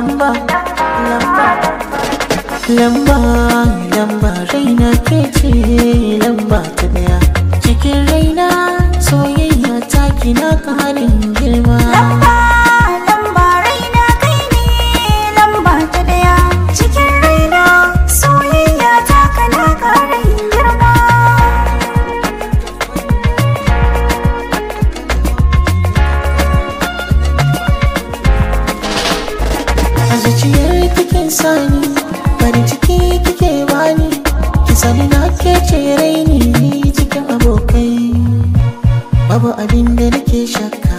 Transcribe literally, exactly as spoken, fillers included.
lamba lamba lamba lamba raina ke ce lamba ta daya cikin raina soyayya ta kina karin girma. Lamba lamba raina kai ne lamba ta daya cikin raina soyayya ta kana karin girma. A zuciyar kikin sani farin ciki kike bani ki sani na ke ce raini cikin abokai babu abin da nake shakka